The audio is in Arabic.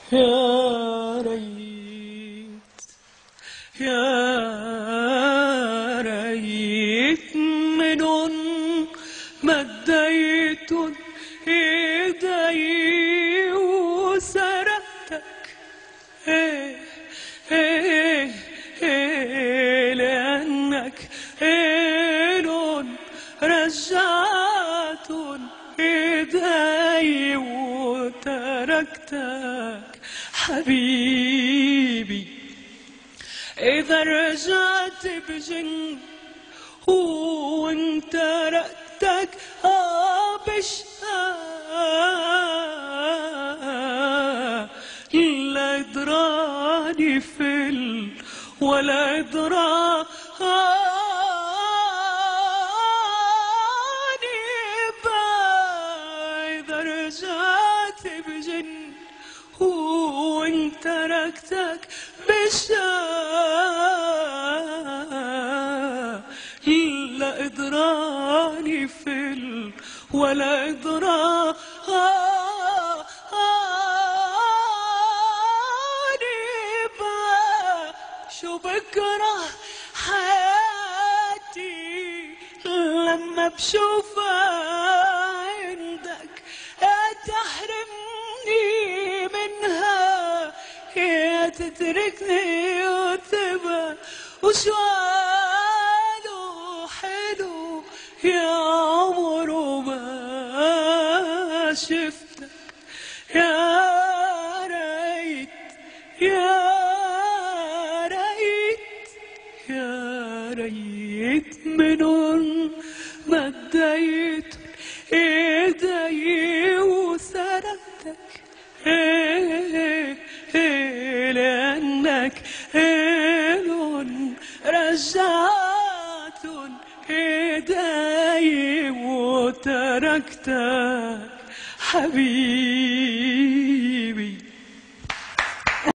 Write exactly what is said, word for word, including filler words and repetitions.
يا ريت يا ريت من مديت ايدي وسرقتك، ايه ايه ايه لانك إلون رجعت ايدي وتركتك حبيبي. إذا رجعت بجن وانت رقتك بشقى، لا يدراني فل ولا يدراني با. إذا رجعت بجن وانت رقتك بشقى، لا إدراني فل ولا إدراني با. شو بكره حياتي لما بشوفها عندك، تحرمني منها يا تتركني وتبقى. وشو قالوا حلو يا عمر وما شفتك. يا ريت يا ريت يا ريت منهم مديت ايدي وسرقتك، إيه إيه لأنك إلون رجعت ايدي وتركتك حبيبي.